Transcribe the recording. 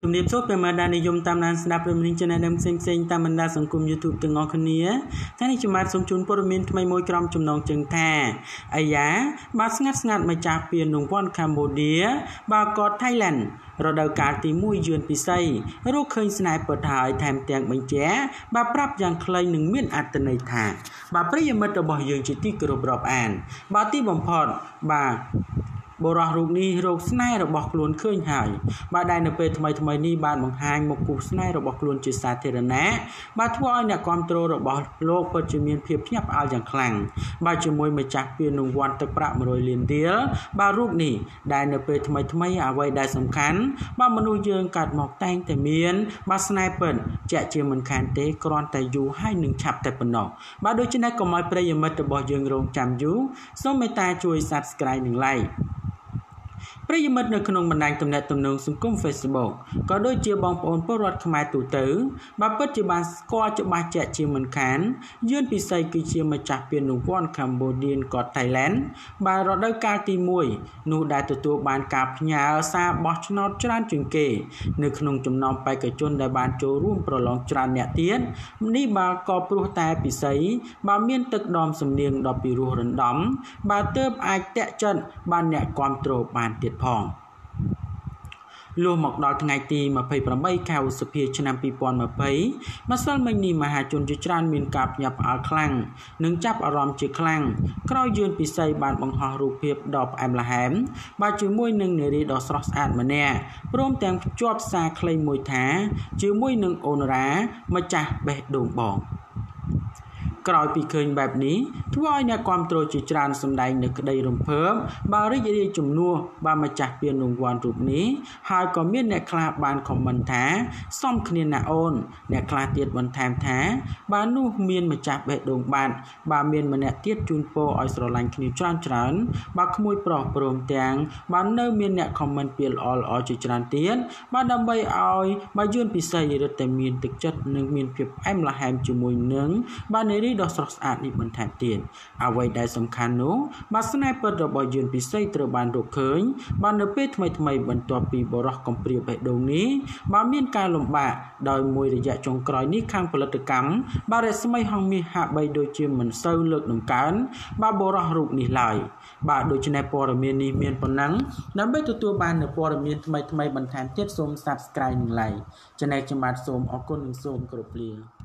ជំរាបសួរប្រិយមិត្តដែលនិយមតាមដានស្ដាប់ព័ត៌មានចំណេះដឹងផ្សេងៗតាមបណ្ដាសង្គម YouTube ទាំងអស់គ្នាថ្ងៃនេះខ្ញុំបាទសូមជូនព័ត៌មានថ្មីមួយក្រុមចំណងជើងថាអាយ៉ាបាទស្ងាត់ម្ចាស់ពានរង្វាន់កម្ពុជាបាទកត Thailand រដូវកាលទី1យឿនពិសីរកឃើញស្នេហ៍ពិតហើយថែមទាំងបញ្ជាក់បាទប្រាប់យ៉ាងខ្លីនឹងមានអត្ថន័យថាបាទប្រិយមិត្តរបស់យើងជាទីគោរពរាប់អានបាទទីបំផុតបាទបរិះរូបនេះរោគស្នេហ៍របស់ខ្លួនឃើញហើយបាទដែលនៅពេលថ្មីនេះបានបង្ហាញមកគូស្នេហ៍របស់ខ្លួនជាសាធារណៈបាទធ្វើឲ្យអ្នកគ្រប់គ្រងរបស់លោកពិតជាមានភាពភ្ញាក់ផ្អើលយ៉ាងខ្លាំងបាទជាមួយម្ចាស់ពានរង្វាន់ទឹកប្រាក់100 លានរៀលបាទរូបនេះដែលនៅពេលថ្មីអ្វីដែលសំខាន់បាទមនុស្សយើងកាត់មកតែងតែមានបាទស្នេហ៍ពិតជាក់ជាមិនខានទេគ្រាន់តែយូរហើយនឹងឆាប់តែប៉ុណ្ណោះបាទដូច្នេះកុំឲ្យប្រិយមិត្តរបស់យើងរងចាំយូរសូមមេត្តាជួយ Subscribe និង Likeប្រិយមិត្តនៅក្នុងបណ្ដាញទំនាក់ទំនងសង្គម Facebook ក៏ដូចជាបងប្អូនពលរដ្ឋខ្មែរទូទៅបាទពិតជាបានស្គាល់ច្បាស់ជាក់ជាមិនខានយឿនពិសីគឺជាម្ចាស់ពានរង្វាន់ Cambodia Got Thailand បាទរដូវកាលទី1នោះដែលទទួលបានការផ្ញើសារបោះឆ្នោតច្រើនជាងគេនៅក្នុងចំណោមបេក្ខជនដែលបានចូលរួមប្រឡងច្រើនអ្នកទៀតនេះបាទក៏ព្រោះតែពិសីបាទមានទឹកដមសំនៀងដ៏ពីរោះរណ្ដំបាទទើបអាចតាក់ចិត្តបានអ្នកគ្រប់គ្រងបានទៀតផងលុះមកដល់ថ្ងៃទី28 ខែឧសភាឆ្នាំ2020ម្សិលមិញនេះមហាជនជាច្រើនមានការភ្ញាក់ផ្អើលខ្លាំងនិងចាប់អារម្មណ៍ជាខ្លាំងក្រោយយឿនពិសីបានបង្ហោះរូបភាពដ៏ផ្អែមល្ហែមបាទជាមួយនឹងនារីដ៏ស្រស់ស្អាតម្នាក់ព្រមទាំងភ្ជាប់សារខ្លីមួយថាជាមួយនឹងអូនរ៉ាម្ចាស់បេះដូងបងក្រោយពីឃើញបែបនេះធ្វើឲ្យអ្នកគ្រប់គ្រងជាច្រើនសម្ដែងនៅក្តីរំភើបបាទរីករាយជំនួសបាទម្ចាស់ពានរង្វាន់រូបនេះហើយក៏មានអ្នកខ្លះបានខមមិនថាសមគ្នាណាអូនអ្នកខ្លះទៀតបន្ថែមថាបាទនោះមានម្ចាស់បេះដូងបាត់បាទមានម្នាក់ទៀតជូនពរឲ្យស្រឡាញ់គ្នាច្រើនបាទក្មួយប្រុសព្រមទាំងបាទនៅមានអ្នកខមមិនពីល្អជាច្រើនទៀតបាទដើម្បីឲ្យបាទយឿនពិសីរឹតតែមានទឹកចិត្តនិងមានភាពផ្អែមល្ហែមជាមួយនឹងបាទនារីដ៏ស្រស់ស្អាតនេះបន្ថែមទៀតអ្វីដែលសំខាន់នោះបាទស្នេហ៍ពិតរបស់យឿនពិសីត្រូវបានរកឃើញបាទនៅពេលថ្មីបន្ទាប់ពីបរិះកំព្រាបេះដូងនេះបាទមានការលំបាកដោយមួយរយៈចុងក្រោយនេះខាងផលិតកម្មបាទរស្មីហងមាសហាក់បីដូចជាមិនសូវលើកតម្កើងបាទបរិះរូបនេះឡើយបាទដូច្នេះព័ត៌មាននេះមានប៉ុណ្ណឹងដើម្បីទទួលបាននូវព័ត៌មានថ្មីបន្ថែមទៀតសូម Subscribe និង Like ចំណែកខ្ញុំបាទសូមអរគុណនិងសូមគោរពលា